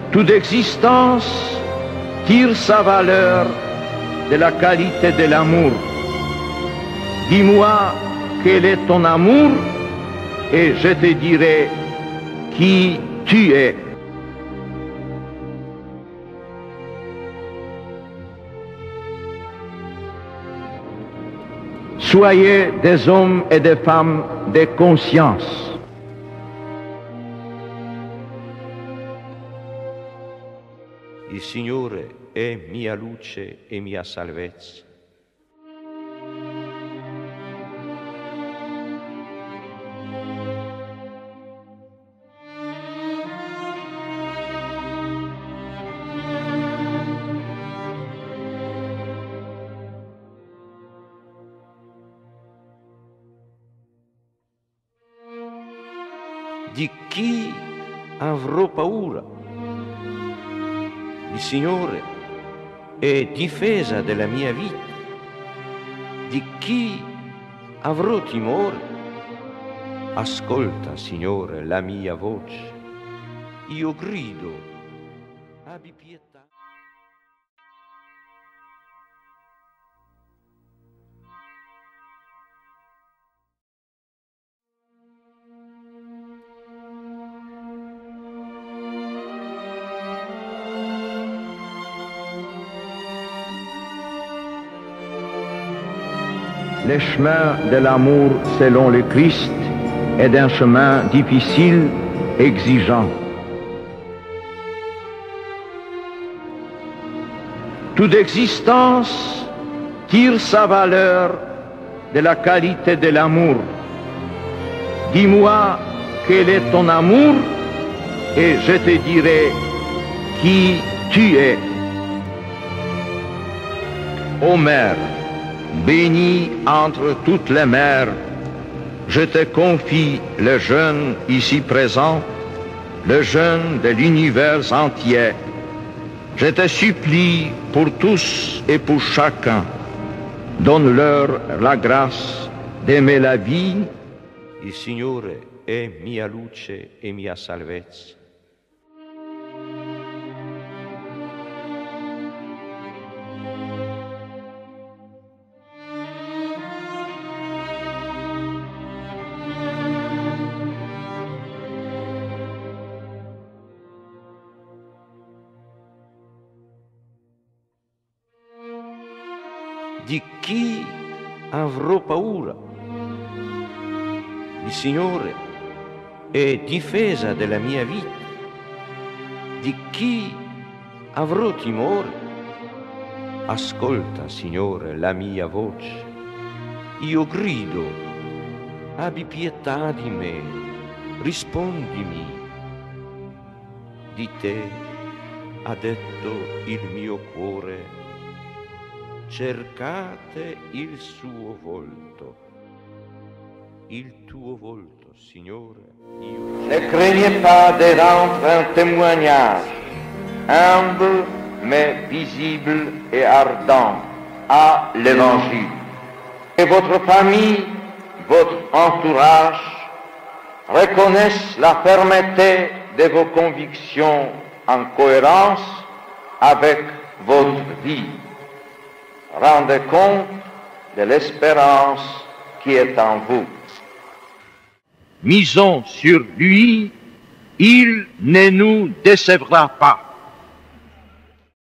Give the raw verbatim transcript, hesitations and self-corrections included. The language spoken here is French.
Toute existence tire sa valeur de la qualité de l'amour. Dis-moi quel est ton amour et je te dirai qui tu es. Soyez des hommes et des femmes de conscience. Il Signore è mia luce e mia salvezza. Di chi avrò paura? Il Signore è difesa della mia vita. Di chi avrò timore? Ascolta, Signore, la mia voce. Io grido, abbi pietà. Le chemin de l'amour selon le Christ est un chemin difficile, exigeant. Toute existence tire sa valeur de la qualité de l'amour. Dis-moi quel est ton amour et je te dirai qui tu es. Ô Mère, bénie entre toutes les mères, je te confie le jeune ici présent, le jeune de l'univers entier. Je te supplie pour tous et pour chacun, donne-leur la grâce d'aimer la vie. Il Signore è mia luce e mia salvezza. Di chi avrò paura? Il Signore è difesa della mia vita. Di chi avrò timore? Ascolta, Signore, la mia voce. Io grido, abbi pietà di me, rispondimi. Di te ha detto il mio cuore. Cercate il suo volto, il tuo volto, Signore. Io... Ne craignez pas de rendre un témoignage humble mais visible et ardent à l'Évangile. Que votre famille, votre entourage reconnaissent la fermeté de vos convictions en cohérence avec votre vie. Rendez compte de l'espérance qui est en vous. Misons sur lui, il ne nous décevra pas.